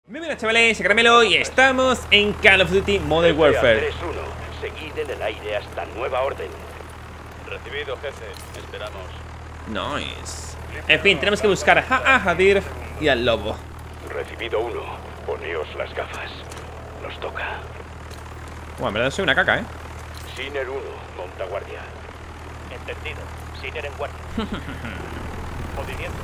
Muy buenas chavales, soy Caramelo y estamos en Call of Duty Modern Warfare. 3-1. Seguid en el aire hasta nueva orden. Recibido, jefe. Esperamos. Nice. En fin, tenemos que buscar a Hadir y al lobo. Recibido 1. Poneos las gafas. Nos toca. Bueno, en verdad soy una caca, Sinner 1. Monta guardia. Entendido. Sinner en guardia. Movimiento.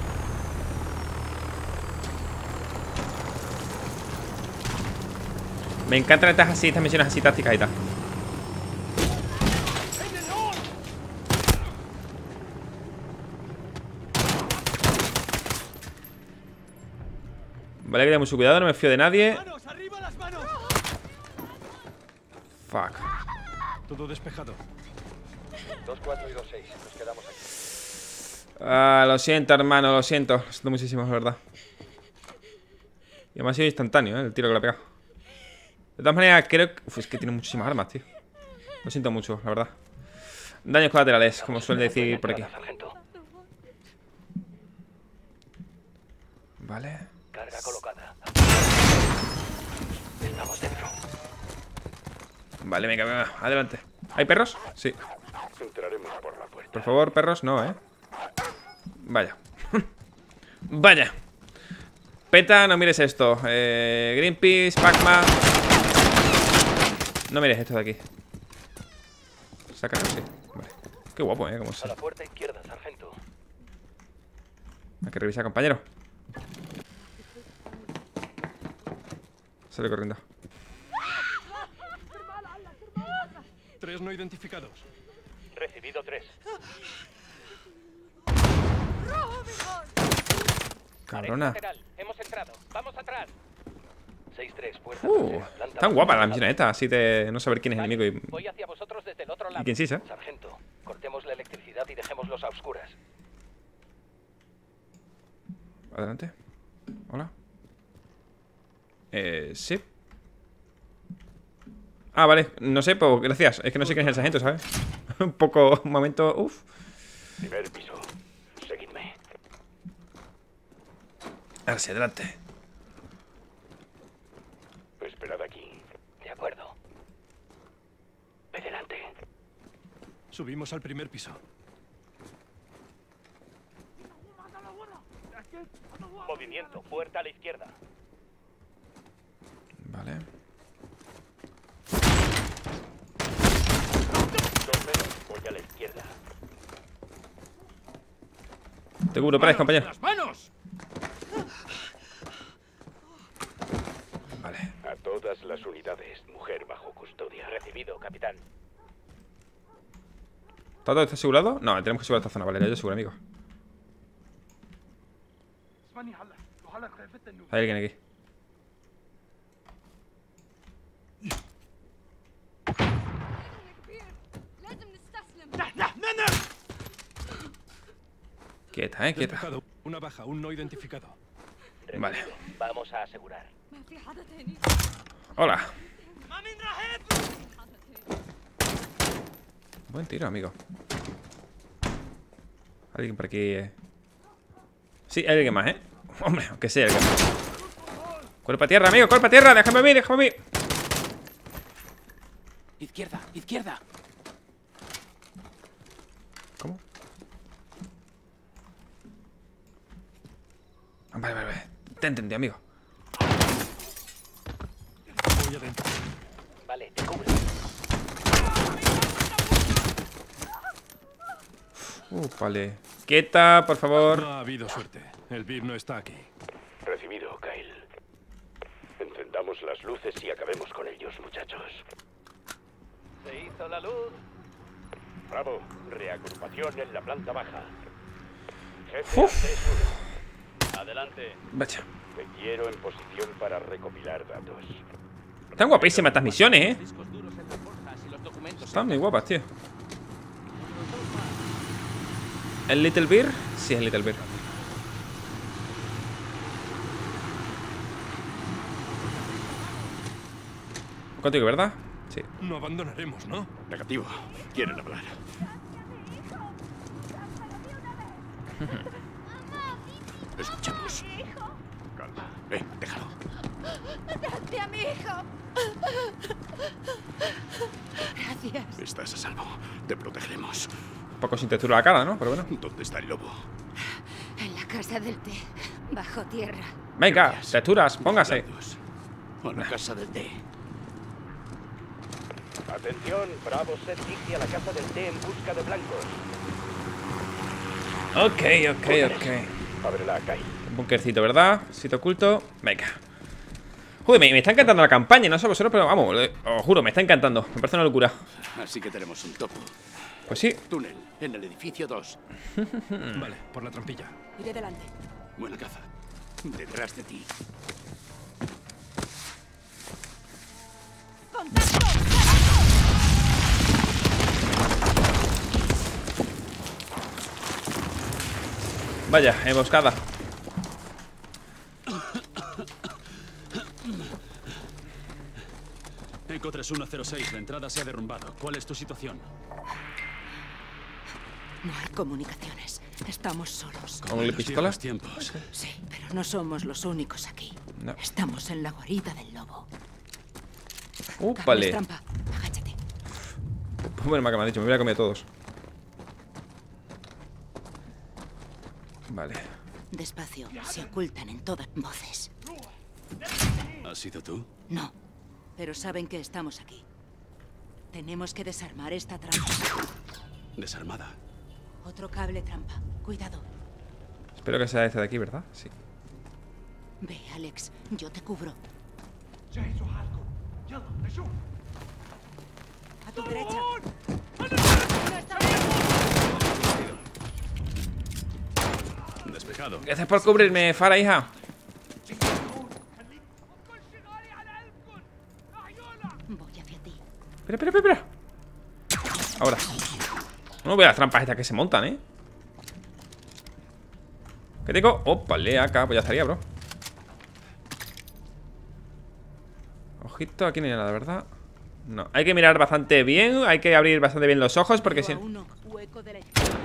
Me encantan estas misiones así tácticas y tal. Vale, que tener mucho cuidado, no me fío de nadie. Fuck. Todo despejado. 2-4 y 2-6. Nos quedamos aquí. Lo siento, hermano, lo siento muchísimo, es verdad. Y además ha sido instantáneo, el tiro que le ha pegado. De todas maneras, creo que... Uf, es que tiene muchísimas armas, tío. Lo siento mucho, la verdad. Daños colaterales, como suelen decir por aquí. Vale. Carga colocada. Estamos dentro. Vale, venga, adelante. ¿Hay perros? Sí. Entraremos por la puerta. Por favor, perros, no, Vaya. Vaya. Peta, no mires esto. Greenpeace, Pacma. No mires esto de aquí. Sácalo, sí. Vale. Qué guapo, como A se... la puerta izquierda, sargento. Hay que revisar, compañero. Sale corriendo. 3 no identificados. Recibido 3. Cabrona. Lateral. Hemos entrado. Vamos atrás. 6-3, puerta trasera, planta Tan baja. guapa la misión esta, así de no saber quién es el enemigo y Voy hacia vosotros desde el otro lado. quién sí, ¿eh? Sargento, cortemos la electricidad y dejémoslos a oscuras. Adelante. Hola. Sí. Ah, vale. No sé, pues gracias. Es que no sé quién es el sargento, ¿sabes? Un poco... Un momento... Uf. Primer piso. Seguidme. Ahora sí, adelante. Esperad aquí. De acuerdo. Ve delante. Subimos al primer piso. Movimiento. Puerta a la izquierda. Vale. 2 menos. Voy a la izquierda. Te cubro, pares, compañero. ¡Las manos! Vale. A todas las unidades. Mujer bajo custodia. Recibido, capitán. ¿Todo está asegurado? No, tenemos que asegurar esta zona. Vale, yo seguro, amigo. Hay alguien aquí. Quieta, quieta. Despejado. Una baja, un no identificado. Vale. Vamos a asegurar. Hola. Buen tiro, amigo. Alguien por aquí. Sí, hay alguien más, Hombre, aunque sea alguien más. Cuerpo a tierra, amigo, cuerpo a tierra. Déjame a mí, déjame a mí. Izquierda, izquierda. ¿Cómo? Vale. Te entendí, amigo. Voy adentro. Vale, te cubro. Vale. Quieta, por favor. No ha habido suerte. El VIP no está aquí. Recibido, Kyle. Encendamos las luces y acabemos con ellos, muchachos. Se hizo la luz. Bravo. Reagrupación en la planta baja. Uf. Jefe, A3-1. Adelante. Vaya. Te quiero en posición para recopilar datos. Están guapísimas estas misiones, Discos duros en las bolsas y los documentos. Están muy guapas, tío. ¿El Little Beer? Sí, es el Little Beer. Contigo, ¿verdad? Sí. No abandonaremos, ¿no? Negativo. Quieren hablar. Escuchemos. Calma. Déjalo. ¡Dadme a mi hijo! Gracias. Estás a salvo. Te protegeremos. Un poco sin textura la cara, ¿no? Pero bueno. ¿Dónde está el lobo? En la casa del té, bajo tierra. Venga, Gracias. texturas, póngase. Blancos. A la casa del té. Atención, Bravo se dirige a la casa del té en busca de blancos. Ok. Ábrela, Kyle. Un bunkercito, ¿verdad? Sitio oculto. Venga. Joder, me está encantando la campaña, no sé vosotros, pero vamos, os juro, me está encantando. Me parece una locura. Así que tenemos un topo. Pues sí. Túnel, en el edificio 2. Vale, por la trampilla. Iré delante. Buena caza. Detrás de ti. ¡Contacto! Vaya, emboscada. Eco 3106, la entrada se ha derrumbado. ¿Cuál es tu situación? No hay comunicaciones. Estamos solos. ¿Con la Los pistola? viejos tiempos. Sí, pero no somos los únicos aquí. No. Estamos en la guarida del lobo. Vale. Trampa. Agáchate. Bueno, que me ha dicho, me hubiera comido todos. Vale. Despacio. Se ocultan en todas voces. ¿Has sido tú? No, pero saben que estamos aquí. Tenemos que desarmar esta trampa. Desarmada. Otro cable trampa. Cuidado. Espero que sea este de aquí, ¿verdad? Sí. Ve, Alex. Yo te cubro. A tu derecha. Despejado. Gracias por cubrirme, Farah, hija. Voy hacia ti. Espera. Ahora. No veo las trampas estas que se montan, ¿eh? ¿Qué tengo? Opale, acá. Pues ya estaría, bro. Ojito, aquí no hay nada, ¿verdad? No, hay que mirar bastante bien. Hay que abrir bastante bien los ojos porque si... Veo a uno. Hueco de la izquierda.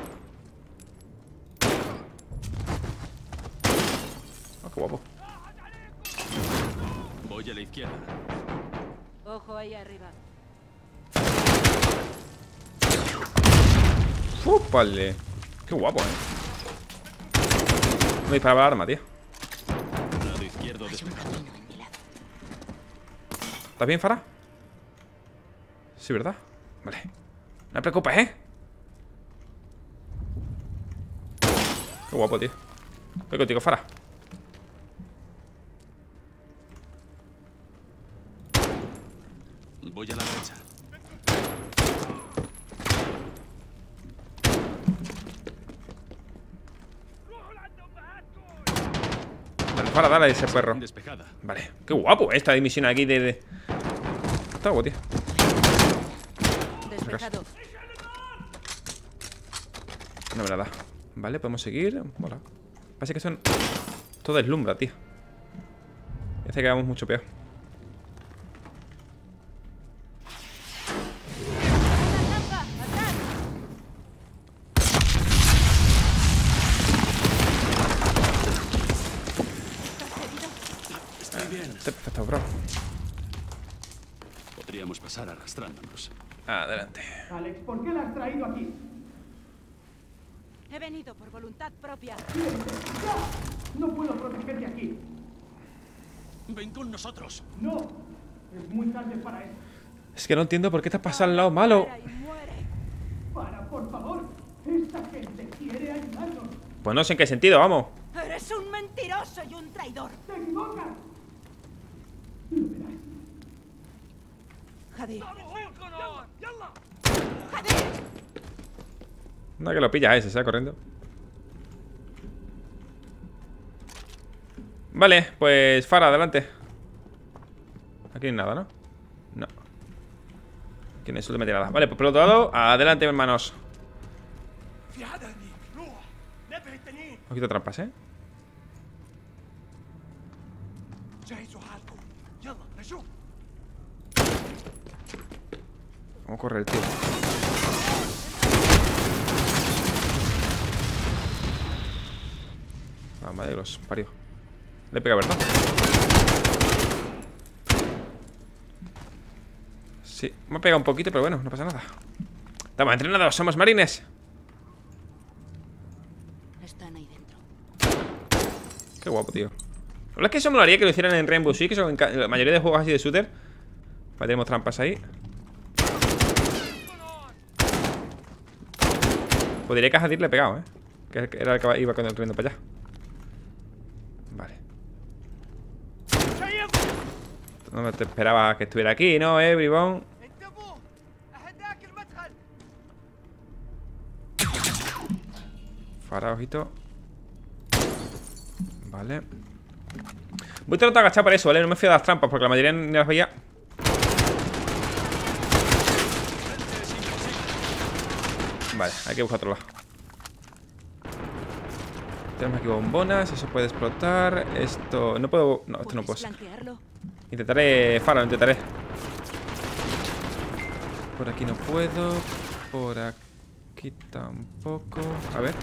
Oh, qué guapo. Voy a la izquierda. Ojo ahí arriba. Opale. Qué guapo, No disparaba el arma, tío. Lado izquierdo Hay un despejado. camino en mi lado. ¿Estás bien, Farah? Sí, ¿verdad? Vale. No te preocupes, ¿eh? Qué guapo, tío. Voy contigo, Farah. Voy a la derecha. Dale, Farah, dale a ese perro. Despejada. Vale. Qué guapo esta misión aquí de... Está guapo, tío. Despejado. No me la da. Vale, podemos seguir. Mola. Parece que son... Todo deslumbra, tío. Parece que vamos mucho peor. Estoy bien. Perfecto, bro. Podríamos pasar arrastrándonos. Adelante. Alex, ¿por qué la has traído aquí? He venido por voluntad propia. No puedo protegerte aquí. Ven con nosotros. No, es muy tarde para eso. Es que no entiendo por qué te has pasado al lado malo. Y muere. Para, por favor. Esta gente quiere ayudarnos. Pues no sé en qué sentido, vamos. Eres un mentiroso y un traidor. ¡Te equivocas! Lo verás. Jadir. No, que lo pilla ese, se va corriendo. Vale, pues Farah, adelante. Aquí no hay nada, ¿no? No. Aquí no hay absolutamente nada. Vale, pues por el otro lado, adelante, hermanos. Un poquito trampas, ¿eh? ¿Cómo corre el tío? Ah, madre de los parió. Le pega, ¿verdad? Sí, me ha pegado un poquito, pero bueno, no pasa nada. Estamos entrenados, somos marines. Están ahí dentro. Qué guapo, tío. La verdad es que eso me lo haría que lo hicieran en Rainbow Six, que son en la mayoría de juegos así de shooter. Vale, tenemos trampas ahí. Pues diría que a Hadir le he pegado, que era el que iba corriendo para allá. Vale. No me te esperaba que estuviera aquí, ¿no, Bribón? Farah, ojito. Vale. Voy a tratar de agachar por eso, ¿vale? No me fío de las trampas porque la mayoría ni las veía. Vale, hay que buscar otro lado. Tenemos aquí bombonas, eso puede explotar. Esto... No puedo... No, esto no puedo. Intentaré... Farah, intentaré. Por aquí no puedo. Por aquí tampoco. A ver.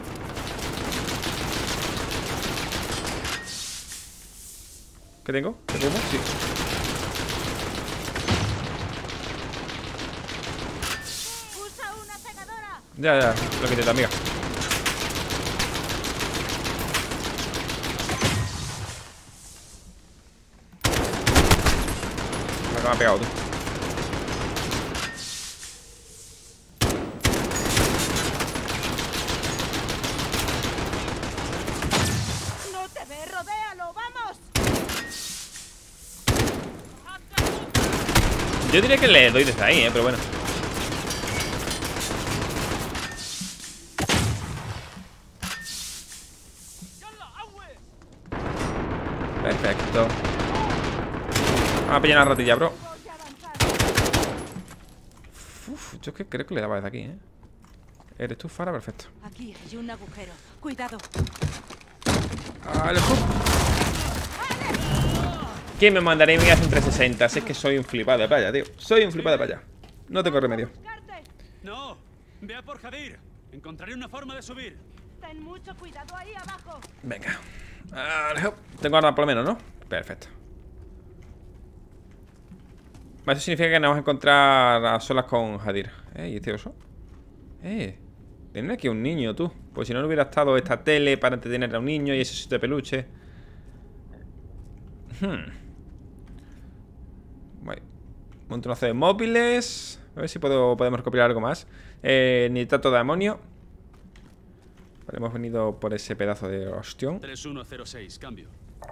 ¿Qué tengo? ¿Qué tengo? Sí. ¡Usa una pegadora! Ya, lo que intenta, amiga. Lo que me ha pegado tú. ¡No te ve! ¡Rodéalo! ¡Vamos! Yo diría que le doy desde ahí, pero bueno. Perfecto. Vamos a pillar una ratilla, bro. Uf, yo es que creo que le daba desde aquí, ¿Eres tú, Farah? Perfecto. Aquí hay un agujero. Cuidado. ¡Alejo! ¿Quién me mandaría en mi un 360? Si es que soy un flipado de playa, tío. Soy un flipado de playa. No tengo remedio. No, ve a por Hadir. Encontraré una forma de subir. Ten mucho cuidado ahí abajo. Venga. Alejo. Tengo arma por lo menos, ¿no? Perfecto. Eso significa que nos vamos a encontrar a solas con Hadir. ¿Y este oso? Tiene aquí un niño, tú. Pues si no, no hubiera estado esta tele para entretener a un niño y ese sitio de peluche. Vale. Montonazo de móviles. A ver si podemos recopilar algo más. Nitrato de amonio. Vale, hemos venido por ese pedazo de ostión. 3106, cambio.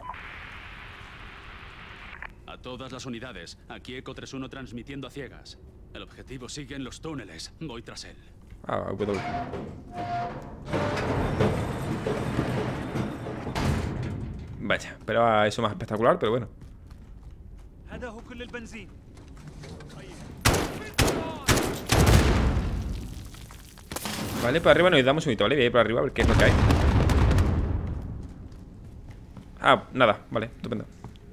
A todas las unidades, aquí Eco 31 transmitiendo a ciegas. El objetivo sigue en los túneles. Voy tras él. W. Vaya, pero eso más espectacular, pero bueno. Vale, por arriba nos damos un hito, ¿vale? Voy a ir por arriba a ver qué es lo que hay. Nada, vale, estupendo.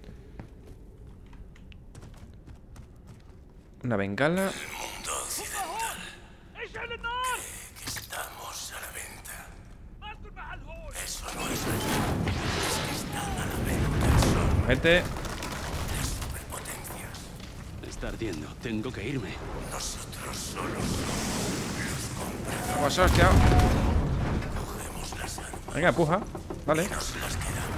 Una bengala. Estamos a la venta. Eso no es verdad. Es que están a la venta. Son Gente. superpotencias. Está ardiendo. Tengo que irme. Nosotros solos Vamos, hostia. cogemos las armas Venga, empuja. Vale. y nos las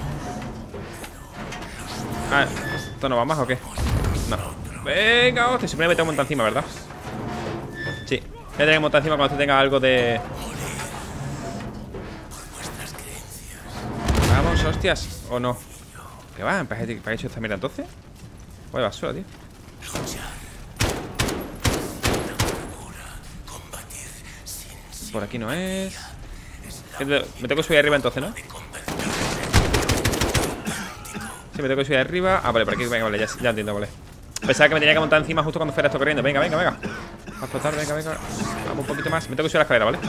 quedamos. ¿Esto no va más o qué? No. Venga, hostia. Siempre me tengo que montar encima, ¿verdad? Sí. Voy a tener que montar encima cuando tenga algo de... Vamos, hostias. ¿O no? ¿Qué va? ¿Para qué he hecho esta mierda entonces? Vaya basura, tío. Por aquí no es. Me tengo que subir arriba entonces, ¿no? Sí, me tengo que subir arriba. Vale, por aquí, venga, vale, ya entiendo, vale. Pensaba que me tenía que montar encima justo cuando fuera esto corriendo. Venga. A explotar, venga. Vamos un poquito más. Me tengo que subir a la escalera, ¿vale?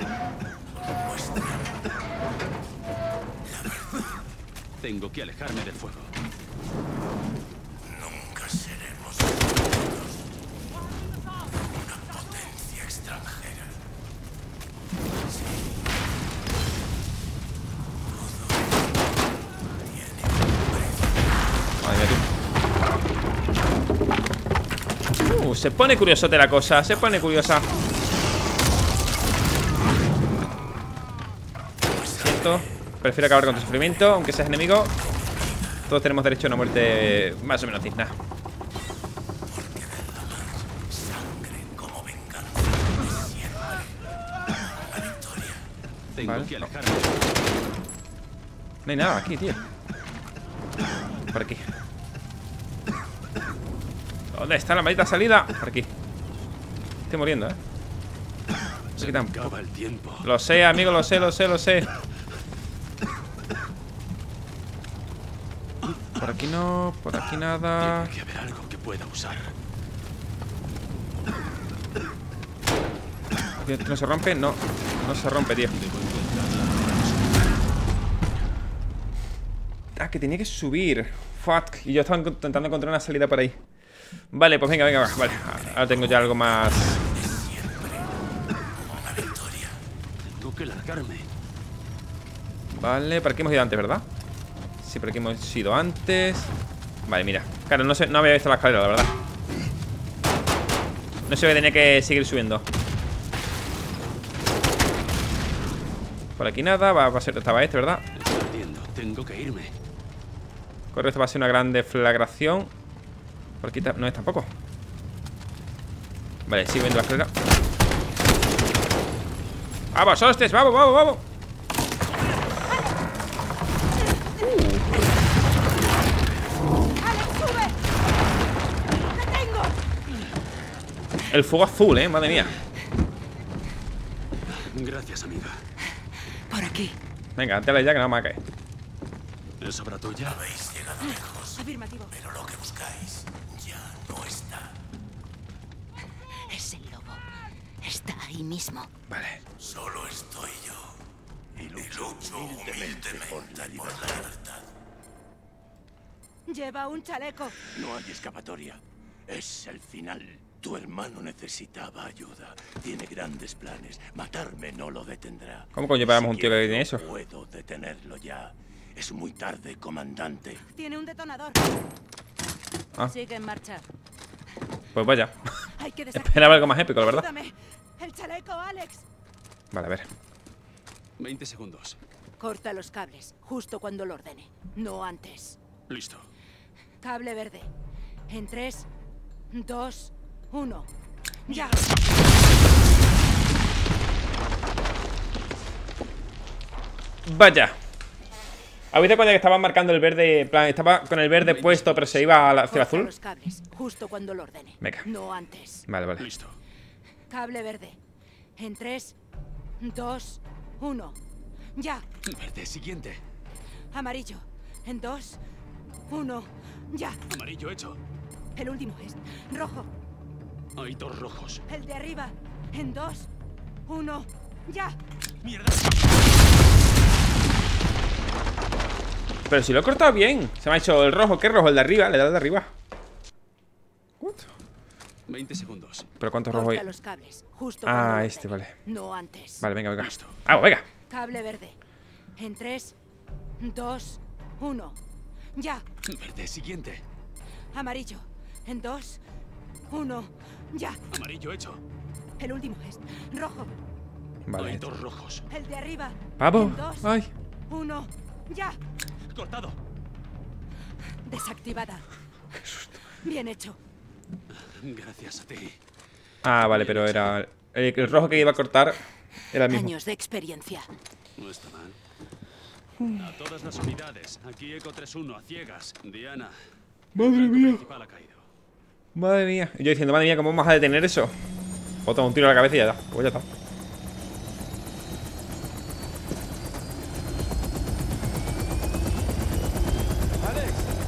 Tengo que alejarme del fuego. Nunca seremos una potencia extranjera. Madre mía, tú. Se pone curiosote la cosa. Se pone curiosa. Siento. Prefiero acabar con tu sufrimiento, aunque seas enemigo. Todos tenemos derecho a una muerte más o menos digna. Tengo Vale. que alejarme. No hay nada aquí, tío. Por aquí. ¿Dónde está la maldita salida? Por aquí. Estoy muriendo, ¿eh? Se me acaba el tiempo. Lo sé, amigo, lo sé, lo sé, lo sé. Por aquí no, por aquí nada. Tiene que haber algo que pueda usar. ¿No se rompe? No, no se rompe, tío. Ah, que tenía que subir. Fuck. Y yo estaba intentando encontrar una salida por ahí. Vale, pues venga, venga, va. Vale, ahora tengo ya algo más. Tengo que largarme. Vale, por aquí hemos ido antes, ¿verdad? Sí, por aquí hemos ido antes. Vale, mira. Claro, no había visto la escalera, la verdad. No sé que tenía que seguir subiendo. Por aquí nada, va a ser, estaba este, ¿verdad? Estoy ardiendo. Tengo que irme. Correcto, esto va a ser una gran deflagración. Por aquí no es tampoco. Vale, sigo viendo la escalera. ¡Vamos, hostes! ¡Vamos, vamos, vamos! ¡Alex, sube! ¡Te tengo! El fuego azul, madre mía. Gracias, amiga. Por aquí. Venga, dale ya que no me va a caer. ¿Es obra tuya? Habéis llegado lejos, Afirmativo. pero lo que buscáis ya no está. Es el lobo. Está ahí mismo. Vale. Solo estoy yo. Y lucho humildemente por la libertad. Lleva un chaleco. No hay escapatoria. Es el final. Tu hermano necesitaba ayuda. Tiene grandes planes. Matarme no lo detendrá. ¿Cómo coño llevamos un tío que tiene eso? No puedo detenerlo ya. Es muy tarde, comandante. Tiene un detonador. Ah. Sigue en marcha. Pues vaya. Hay que desactivar. Esperaba algo más épico, la verdad. Ayúdame. El chaleco, Alex. Vale, a ver. 20 segundos. Corta los cables, justo cuando lo ordene. No antes. Listo. Cable verde. En 3, 2, 1. ¡Ya! Vaya. ¿Habéis cuando que estaba marcando el verde? En plan, estaba con el verde puesto, pero se iba hacia el Corta azul. los cables, justo cuando lo ordene. Venga. No antes. Vale, vale. Listo. Cable verde. En 3, 2, 1. ¡Ya! Verde, siguiente. Amarillo. En 2, 1. ¡Ya! Amarillo hecho. El último es rojo. Hay dos rojos. El de arriba. En 2, 1. ¡Ya! ¡Mierda! Pero si lo he cortado bien. Se me ha hecho el rojo. ¿Qué rojo? El de arriba. Le da el de arriba. 20 segundos. ¿Pero cuántos rojos hay? Corta los cables, justo cuando lo Este, ordene. vale. No antes. Vale, venga, venga. Listo. ¡Ah, venga! Cable verde. En 3, 2, 1. ¡Ya! Verde, siguiente. Amarillo. En 2, 1. ¡Ya! Amarillo hecho. El último es rojo. Hay Vale. dos rojos. El de arriba. ¡Vamos! En 2, ¡Ay! 1. ¡Ya! Cortado. Desactivada. Bien hecho. Gracias a ti. Ah, vale, pero era... El rojo que iba a cortar era el mismo. Años de experiencia. No está mal. A todas las unidades. Aquí Eco 3-1, a ciegas. Diana. Madre El mía. principal ha caído. Madre mía. Y yo diciendo, madre mía, ¿cómo vamos a detener eso? O toma un tiro a la cabeza y ya está. Pues ya está. ¡Alex!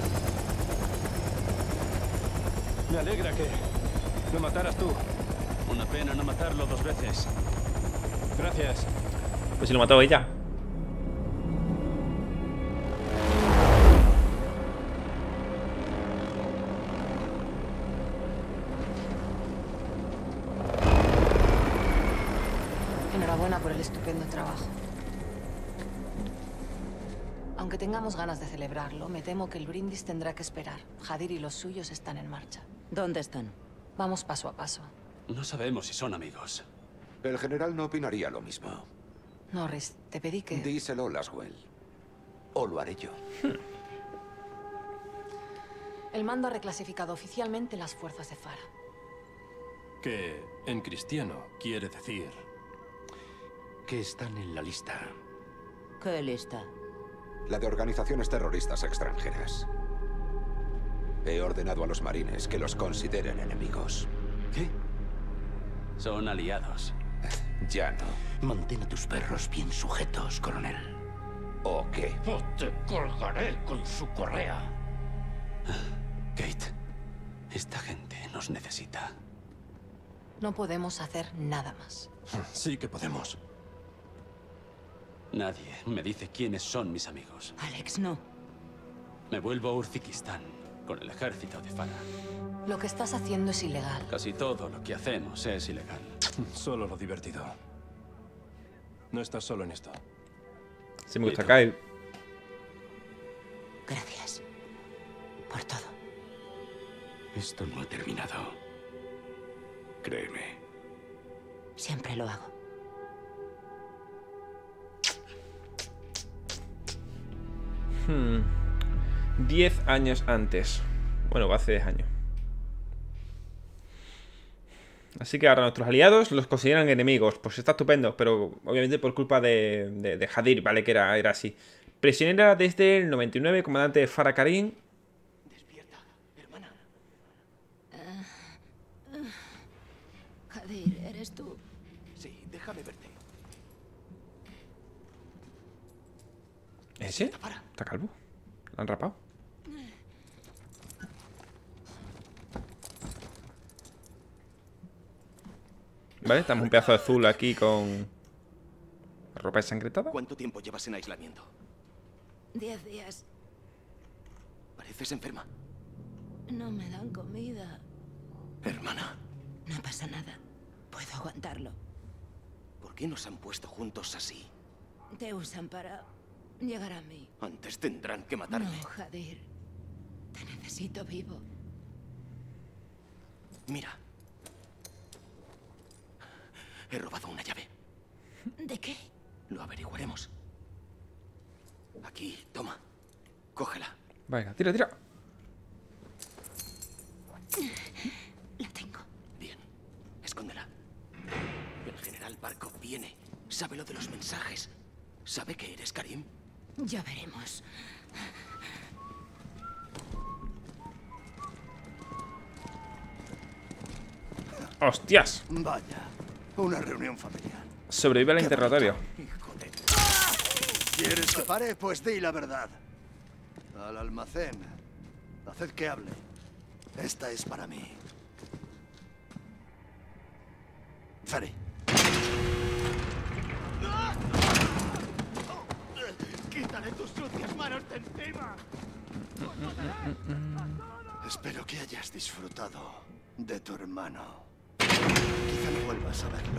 Me alegra que lo mataras tú. Una pena no matarlo dos veces. Gracias. Pues si lo mató ella. Enhorabuena por el estupendo trabajo. Aunque tengamos ganas de celebrarlo, me temo que el brindis tendrá que esperar. Hadir y los suyos están en marcha. ¿Dónde están? Vamos paso a paso. No sabemos si son amigos. El general no opinaría lo mismo. Norris, te pedí que... Díselo, Laswell. O lo haré yo. El mando ha reclasificado oficialmente las fuerzas de Farah. Que en cristiano quiere decir... Que están en la lista. ¿Qué lista? La de organizaciones terroristas extranjeras. He ordenado a los marines que los consideren enemigos. ¿Qué? Son aliados. Ya no. Mantén a tus perros bien sujetos, coronel. ¿O qué? O te colgaré con su correa. Kate, esta gente nos necesita. No podemos hacer nada más. Sí que podemos. Nadie me dice quiénes son mis amigos. Alex, no. Me vuelvo a Uzbekistán con el ejército de Farah. Lo que estás haciendo es ilegal. Casi todo lo que hacemos es ilegal. Solo lo divertido. No estás solo en esto. Sí, me gusta Kyle. Gracias. Por todo. Esto no ha terminado. Créeme. Siempre lo hago. Hmm. 10 años antes. Bueno, hace 10 años. Así que ahora nuestros aliados los consideran enemigos. Pues está estupendo, pero obviamente por culpa de Hadir, ¿vale? Que era así. Prisionera desde el 99, comandante Farah Karim. Despierta, hermana. Hadir, ¿eres tú? Sí, déjame verte. ¿Ese? Está calvo. Lo han rapado. Vale, estamos un pedazo de azul aquí con ropa ensangrentada. ¿Cuánto tiempo llevas en aislamiento? 10 días. Pareces enferma. No me dan comida. Hermana, No pasa nada. Puedo aguantarlo. ¿por qué nos han puesto juntos así? Te usan para llegar a mí. Antes tendrán que matarme. No, Hadir. Te necesito vivo. Mira. He robado una llave. ¿De qué? Lo averiguaremos. Aquí, toma. Cógela. Venga, tira, tira. La tengo. Bien. Escóndela. El general Barkov viene. Sabe lo de los mensajes. ¿Sabe que eres Karim? Ya veremos. ¡Hostias! Vaya. Una reunión familiar. Sobrevive al interrogatorio. Hijo de... ¿Quieres que pare? Pues di la verdad. Al almacén. Haced que hable. Esta es para mí. Ferry. ¡Quítale tus sucias manos de encima! Espero que hayas disfrutado de tu hermano. Quizá no vuelvas a verlo.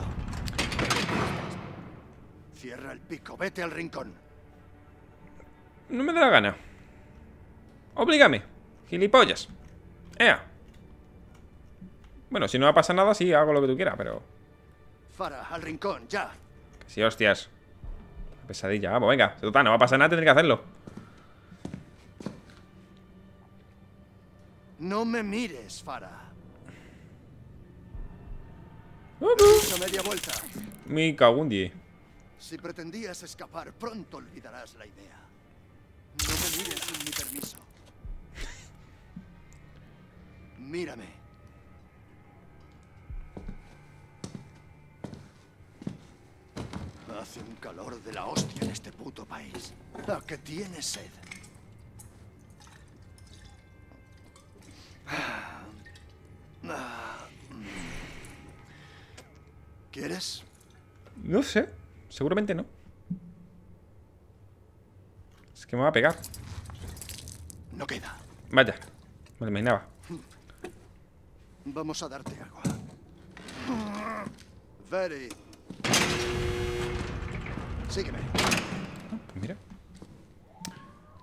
Cierra el pico, vete al rincón. No me da la gana. Oblígame. Gilipollas. ¡Ea! Bueno, si no va a pasar nada, sí, hago lo que tú quieras, pero... Farah, al rincón, ya. Que sí, hostias. Pesadilla, vamos, venga. Total, no va a pasar nada, tendré que hacerlo. No me mires, Farah. Esa media vuelta. Mi cagundi. Si pretendías escapar, pronto olvidarás la idea. No me mires sin mi permiso. Mírame. Hace un calor de la hostia en este puto país. ¿A qué tienes sed? ¿Quieres? No sé. Seguramente no. Es que me va a pegar. No queda. Vaya. Me lo imaginaba. Vamos a darte agua. Very. Sígueme. Pues mira.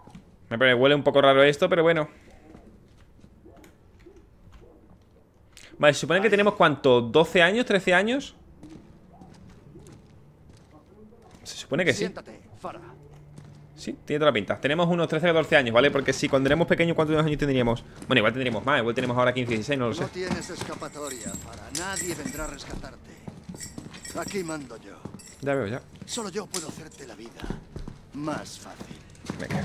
Me huele un poco raro esto, pero bueno. Vale, se supone que tenemos ¿cuánto? ¿12 años? ¿13 años? Se supone que sí. Siéntate, Farah. Sí, tiene toda la pinta. Tenemos unos 13 o 14 años, ¿vale? Porque si cuando éramos pequeños, ¿cuántos años tendríamos? Bueno, igual tendríamos más, igual tenemos ahora 15, 16, no lo sé. No tienes escapatoria, Farah. Nadie vendrá a rescatarte. Aquí mando yo. Ya veo, ya. Solo yo puedo hacerte la vida más fácil. Venga.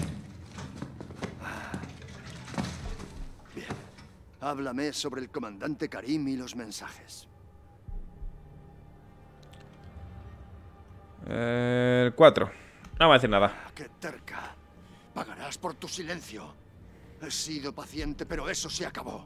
Bien. Háblame sobre el comandante Karim y los mensajes. El 4. No va a decir nada. ¡Qué terca! Pagarás por tu silencio. He sido paciente, pero eso se acabó.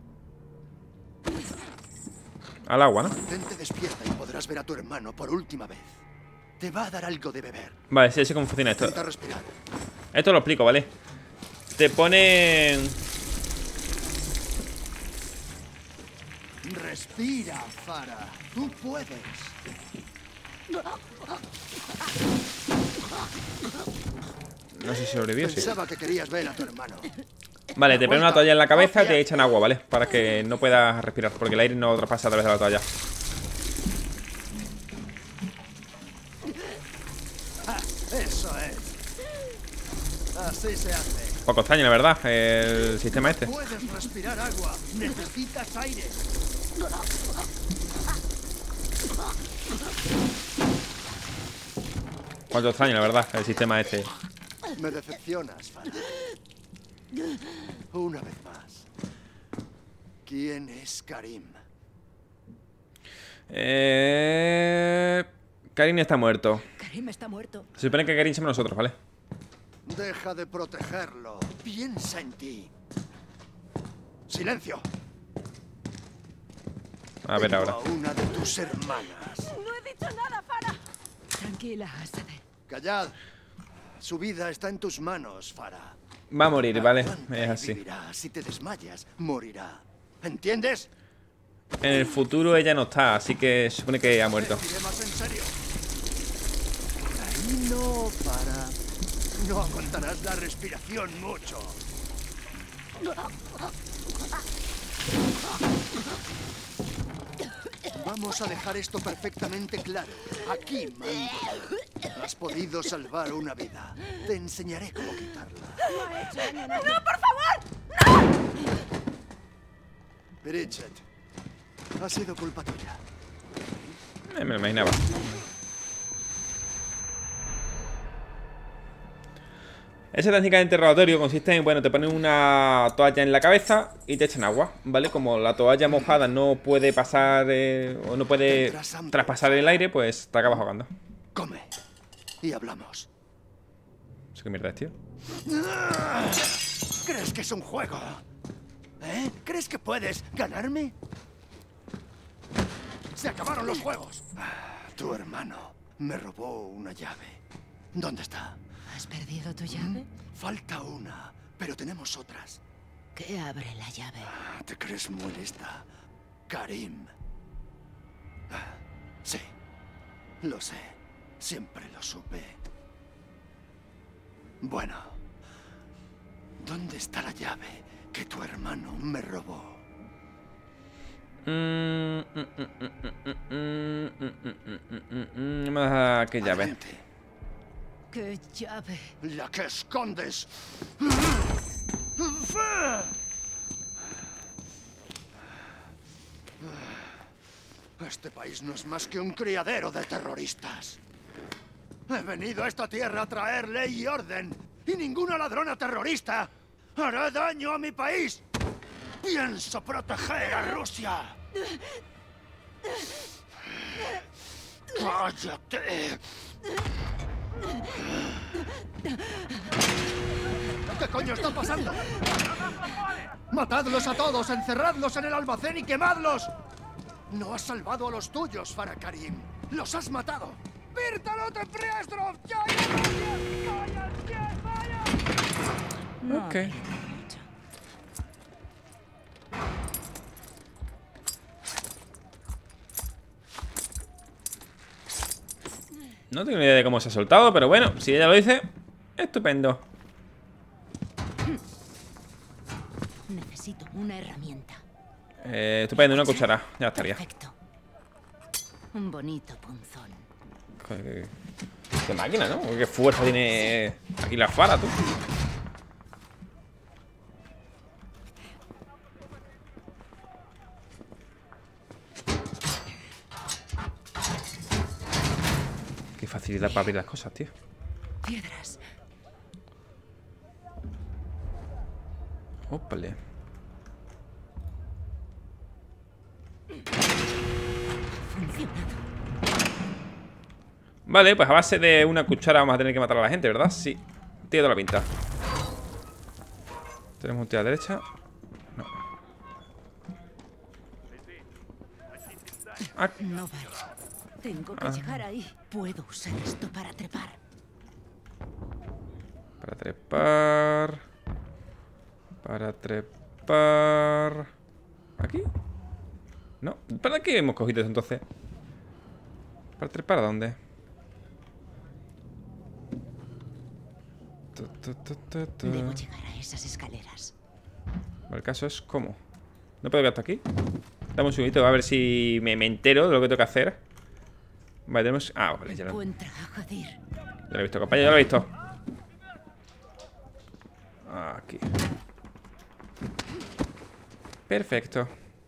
Al agua, ¿no? Mantente despierta y podrás ver a tu hermano por última vez. Te va a dar algo de beber. Vale, sí, sé cómo funciona esto. Intenta respirar. Esto lo explico, ¿vale? Te ponen... Respira, Farah. Tú puedes. No sé si sobrevivió, sí. Pensaba que querías ver a tu hermano. Vale, te ponen una toalla en la cabeza y te echan agua, ¿vale? Para que no puedas respirar, porque el aire no traspasa a través de la toalla. Eso es. Así se hace. Poco extraño, la verdad, el sistema este. Puedes respirar agua. Necesitas aire. Cuánto extraño, la verdad, el sistema este. Me decepcionas, Farah. Una vez más. ¿Quién es Karim? Karim está muerto. Karim está muerto. Se supone que Karim somos nosotros, ¿vale? Deja de protegerlo. Piensa en ti. ¡Silencio! A ver Tengo ahora. a una de tus hermanas. No he dicho nada, Farah. Tranquila, Asadeh. Callad. Su vida está en tus manos, Farah. Va a morir, ¿vale? Aguanta Es y así. vivirá. Si te desmayas, morirá. ¿Entiendes? En el futuro ella no está, así que se supone que ha muerto. Te diré más en serio. Ahí no, Farah. No aguantarás la respiración mucho. Vamos a dejar esto perfectamente claro. Aquí mando. Has podido salvar una vida. Te enseñaré cómo quitarla. ¡No, por favor! Bridget, ha sido culpa tuya. Me lo imaginaba. Esa técnica de interrogatorio consiste en, bueno, te ponen una toalla en la cabeza y te echan agua, ¿vale? Como la toalla mojada no puede pasar o no puede traspasar el aire, pues te acabas ahogando. Come y hablamos. ¿Eso qué mierda es, tío? ¿Crees que es un juego? ¿Eh? ¿Crees que puedes ganarme? ¡Se acabaron los juegos! Tu hermano me robó una llave. ¿Dónde está? ¿Has perdido tu llave? Falta una, pero tenemos otras. ¿Qué abre la llave? ¿Te crees muy lista? Karim. Sí, lo sé. Siempre lo supe. Bueno, ¿dónde está la llave que tu hermano me robó? ¿Qué llave? Adelante. ¿Qué llave? La que escondes. Este país no es más que un criadero de terroristas. He venido a esta tierra a traer ley y orden, y ninguna ladrona terrorista hará daño a mi país. Pienso proteger a Rusia. ¡Cállate! ¿Qué coño está pasando? ¡Matadlos a todos! ¡Encerradlos en el almacén y quemadlos! No has salvado a los tuyos, Farah Karim. ¡Los has matado! Ok. No tengo ni idea de cómo se ha soltado, pero bueno, si ella lo dice, estupendo. Necesito una herramienta. Estupendo, una cuchara. Ya estaría. Perfecto. Un bonito punzón. Qué máquina, ¿no? Qué fuerza tiene aquí la Farah, tú. Qué facilidad para abrir las cosas, tío. Piedras. Ópale. Funcionado. Vale, pues a base de una cuchara vamos a tener que matar a la gente, ¿verdad? Sí. Tiene toda la pinta. Tenemos un tío a la derecha. No. Ah, No vale. Tengo que llegar ahí. Puedo usar esto para trepar. para trepar. Para trepar. ¿Aquí? No. ¿Para qué hemos cogido eso entonces? ¿Para trepar a dónde? Debo llegar a esas escaleras. El caso es cómo. ¿No puedo ir hasta aquí? Dame un segundito a ver si me entero de lo que tengo que hacer. Vale, tenemos... Ah, vale, ya lo he visto, compañero, ya lo he visto. Aquí. Perfecto.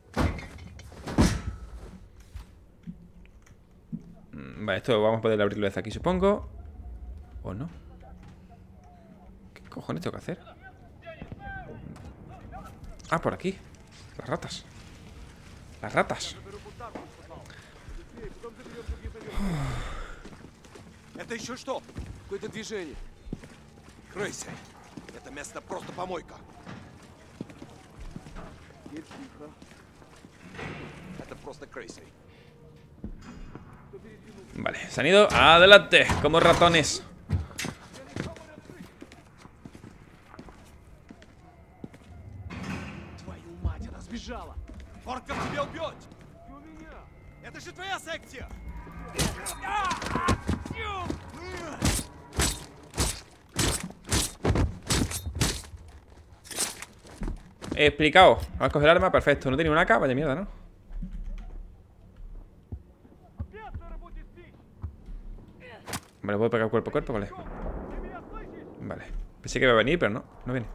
Vale, esto vamos a poder abrirlo desde aquí, supongo. ¿O no? ¿Qué cojones tengo que hacer? Ah, por aquí. Las ratas. Las ratas. Это еще что? Какое-то движение. Крыса. Это место просто помойка. Это просто крыса. Vale, se han ido adelante, como ratones. Твою мать, она сбежала. Орков тебя убьет. У меня. Это же твоя секция. He explicado. Vamos a coger el arma, perfecto. No tiene una AK, vaya mierda, ¿no? Vale, puedo pegar cuerpo a cuerpo, vale. Vale. Pensé que iba a venir, pero no. No viene.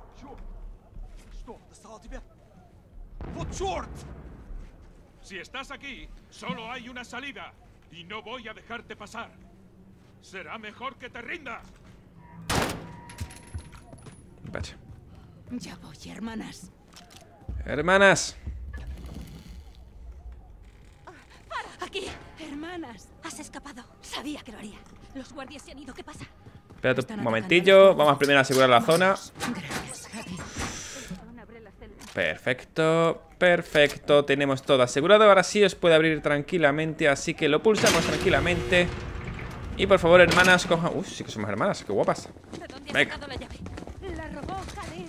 Si estás aquí, solo hay una salida. Y no voy a dejarte pasar. Será mejor que te rindas. Vaya. Ya voy, hermanas. Hermanas. Aquí, hermanas. Has escapado. Sabía que lo haría. Los guardias se han ido. ¿Qué pasa? Espérate un momentillo. Vamos primero a asegurar la zona. Gracias, Javi. Perfecto, perfecto. Tenemos todo asegurado. Ahora sí os puede abrir tranquilamente. Así que lo pulsamos tranquilamente. Y por favor, hermanas, cojan... Uy, sí que somos hermanas, qué guapas. Venga. La robó Khalid.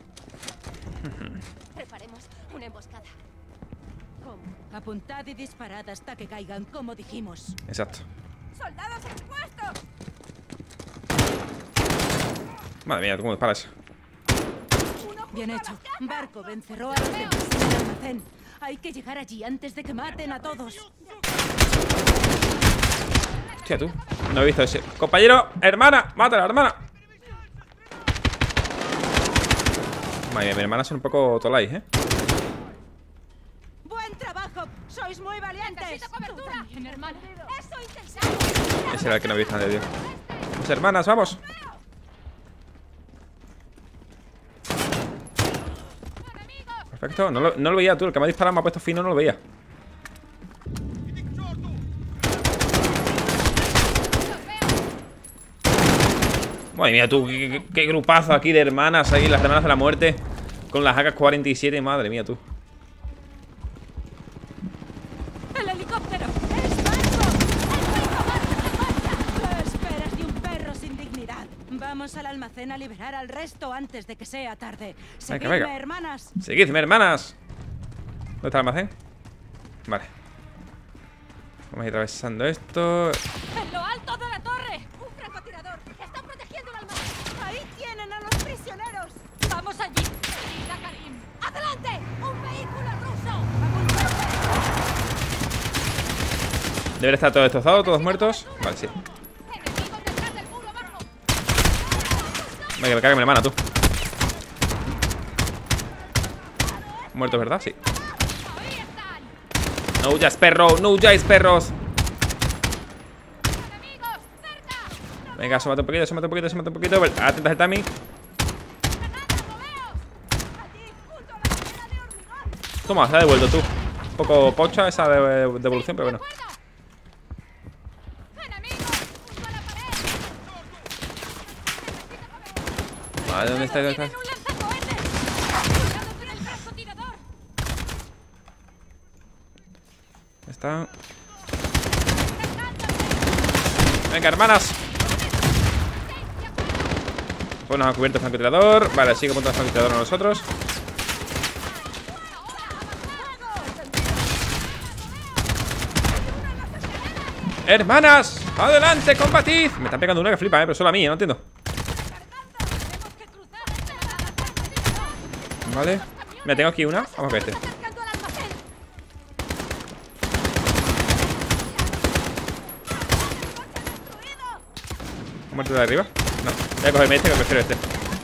Preparemos una emboscada. Apuntad y disparad hasta que caigan, como dijimos. Exacto. ¡Soldados expuestos! Madre mía, ¿cómo disparas? Bien hecho. Barco vencerró a los demás en el almacén. Hay que llegar allí antes de que maten a todos. Hostia, tú. No he visto ese. Compañero, hermana, mátala, hermana. Madre mía, mis hermanas son un poco tolais, ¿eh? ¡Buen trabajo! ¡Sois muy valientes! ¡Necesito cobertura! hermana. ¡Eso intentamos! Ese era el que no he visto de Dios. Pues hermanas, vamos. Perfecto, no lo veía tú. El que me ha disparado me ha puesto fino, no lo veía. Madre mía, tú, qué grupazo aquí de hermanas. Ahí las hermanas de la muerte. Con las AK-47, madre mía, tú. ¡El helicóptero! ¡Es barco! ¡El barco marcha! ¿Qué esperas de un perro sin dignidad? Vamos al almacén a liberar al resto antes de que sea tarde. Seguidme, venga. hermanas. Seguidme, hermanas. ¿Dónde está el almacén? Vale. Vamos a ir atravesando esto. ¡En lo alto de la torre! ¡Un francotirador! ¡Está protegiendo el almacén! ¡Ahí tienen a los prisioneros! ¡Vamos allí! ¡Adelante! ¡Un vehículo ruso! Debería estar todo destrozado, todos muertos. Vale, sí. Venga, que me cague mi hermana, tú. Muertos, ¿verdad? Sí. No huyas, perro, no huyáis, perros. Venga, asómate un poquito, asómate un poquito, asómate un poquito. Atentas el Tami. Toma, se ha devuelto tú. Un poco pocha esa devolución, pero bueno. Vale, ¿dónde está? ¿Dónde está? Está. Venga, hermanas. Bueno, ha cubierto el francotirador. Vale, sigue montando el francotirador a nosotros. ¡Hermanas! ¡Adelante, combatid! Me están pegando una que flipa, pero solo a mí, no entiendo. Vale. Mira, tengo aquí una. Vamos a ver este. ¿Muerto de arriba? No. Voy a cogerme este, que prefiero este.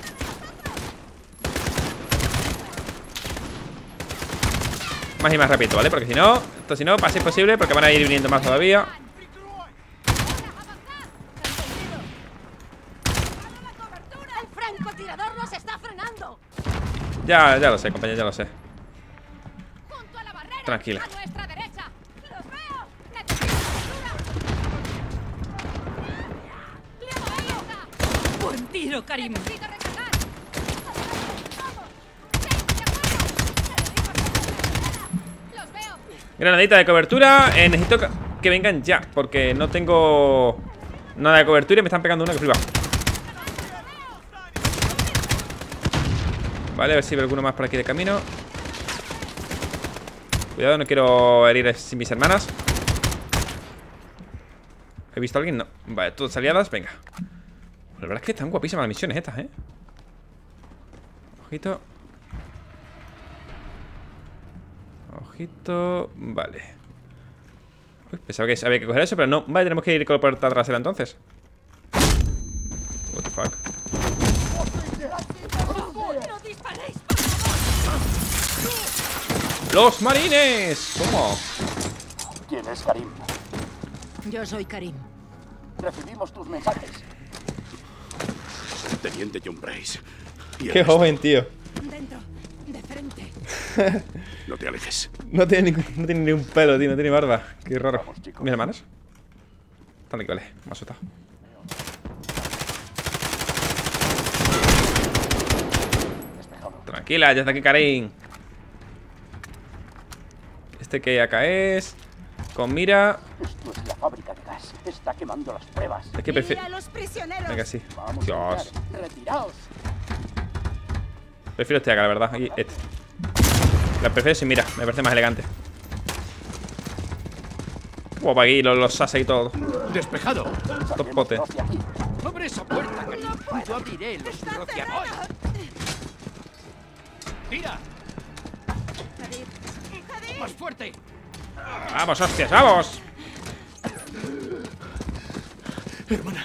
Más y más rápido, ¿vale? Porque si no, esto si no, pasa imposible, porque van a ir viniendo más todavía. Ya lo sé, compañero, ya lo sé. Tranquila. Buen tiro, Karim. Granadita de cobertura. Necesito que vengan ya, porque no tengo nada de cobertura y me están pegando una que flipa. Vale, a ver si veo alguno más por aquí de camino. Cuidado, no quiero herir a mis hermanas. ¿He visto a alguien? No. Vale, todas aliadas, venga. La verdad es que están guapísimas las misiones estas, ¿eh? Ojito. Ojito. Vale. Uy, pensaba que había que coger eso, pero no. Vale, tenemos que ir con la puerta trasera entonces. What the fuck. ¡Los marines! ¿Cómo? ¿Quién es Karim? Yo soy Karim. Recibimos tus mensajes. Teniente John Brace. Qué joven, tío. Dentro, de frente. No te alejes. No tiene ni un pelo, tío. No tiene barba. Qué raro. Vamos, chicos. ¿Mis hermanos? Están aquí, vale. Me ha asustado. Tranquila, ya está aquí Karim. Este que acá es. Con mira. Esto es la fábrica de gas. Está quemando las pruebas. Es que prefiero. los prisioneros. Venga, sí. Vamos Dios. a retiraos. Prefiero este acá, la verdad. Aquí, este. La prefiero sin mira. Me parece más elegante. Como para aquí los sasa y todo. Despejado. Topote. Abre esa puerta, Karim. Yo abriré los rociadores. ¡Tira! ¡Más fuerte! ¡Vamos, hostias! ¡Vamos! Hermana.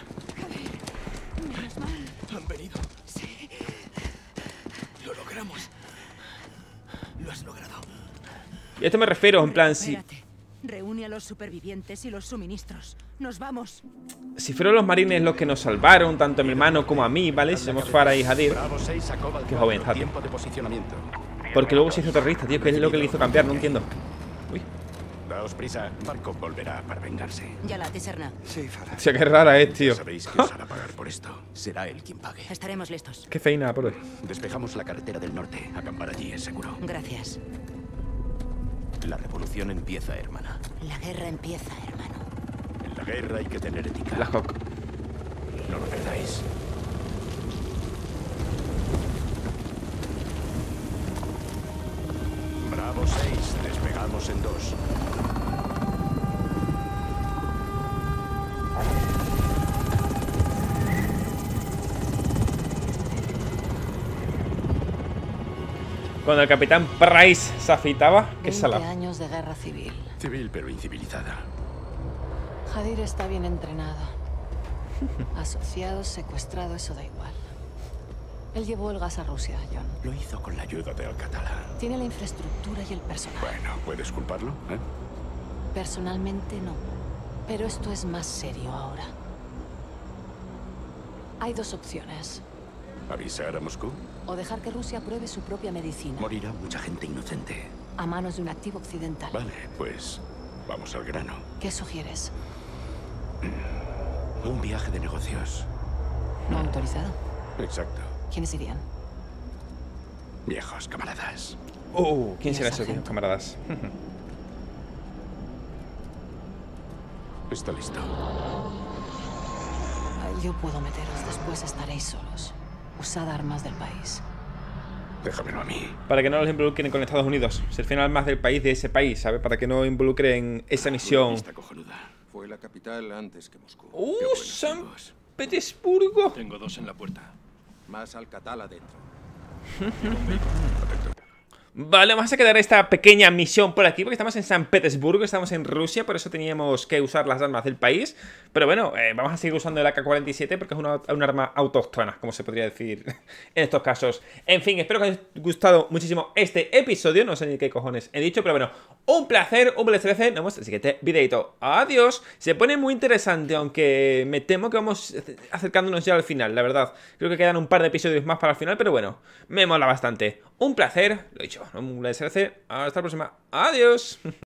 Han venido. Sí. Lo logramos. Lo has logrado. Y a esto me refiero, en plan, si Reúne a los supervivientes y los suministros. Nos vamos. Si fueron los marines los que nos salvaron, tanto a mi hermano como a mí, ¿vale? Si somos Farah y Hadir. Qué joven está, tío. Porque luego se hizo terrorista, tío. ¿Qué es lo que le hizo cambiar? No entiendo. Uy. Daos prisa, Marco volverá para vengarse. Ya la tiserna. Sí, Farah. Tío, qué rara es, tío. Sabéis que os hará pagar por esto. Será él quien pague. Estaremos listos. Qué feina, por hoy. Despejamos la carretera del norte. Acampar allí es seguro. Gracias. La revolución empieza, hermana. La guerra empieza, hermano. En la guerra hay que tener ética. La Hawk. No lo perdáis. Bravo 6, despegamos en 2. Cuando el capitán Price se afeitaba, qué 20 salado. años de guerra civil. Civil pero incivilizada. Hadir está bien entrenado. Asociados, secuestrado, eso da igual. Él llevó el gas a Rusia, John. Lo hizo con la ayuda de Alcatala. Tiene la infraestructura y el personal. Bueno, ¿puedes culparlo? Personalmente no. Pero esto es más serio ahora. Hay dos opciones. ¿Avisar a Moscú? O dejar que Rusia pruebe su propia medicina. Morirá mucha gente inocente. A manos de un activo occidental. Vale, pues vamos al grano. ¿Qué sugieres? Un viaje de negocios. ¿No autorizado? Exacto. ¿Quiénes irían? Viejos camaradas. ¿Quién será ese viejos camaradas? Está listo. Yo puedo meteros, después estaréis solos. Usad armas del país. Déjamelo a mí. Para que no los involucren con Estados Unidos. Si al final más del país de ese país, ¿sabes? Para que no involucren esa misión. Fue la capital antes que Moscú. San Petersburgo. Tengo 2 en la puerta. Más Alcatala dentro. Vale, vamos a quedar esta pequeña misión por aquí porque estamos en San Petersburgo, estamos en Rusia, por eso teníamos que usar las armas del país. Pero bueno, vamos a seguir usando el AK-47 porque es un arma autóctona, como se podría decir en estos casos. En fin, espero que os haya gustado muchísimo este episodio, no sé ni qué cojones he dicho, pero bueno, un placer, nos vemos en el siguiente videito. Adiós, se pone muy interesante, aunque me temo que vamos acercándonos ya al final, la verdad. Creo que quedan un par de episodios más para el final, pero bueno, me mola bastante. Un placer, lo he dicho, un placer, hasta la próxima, adiós.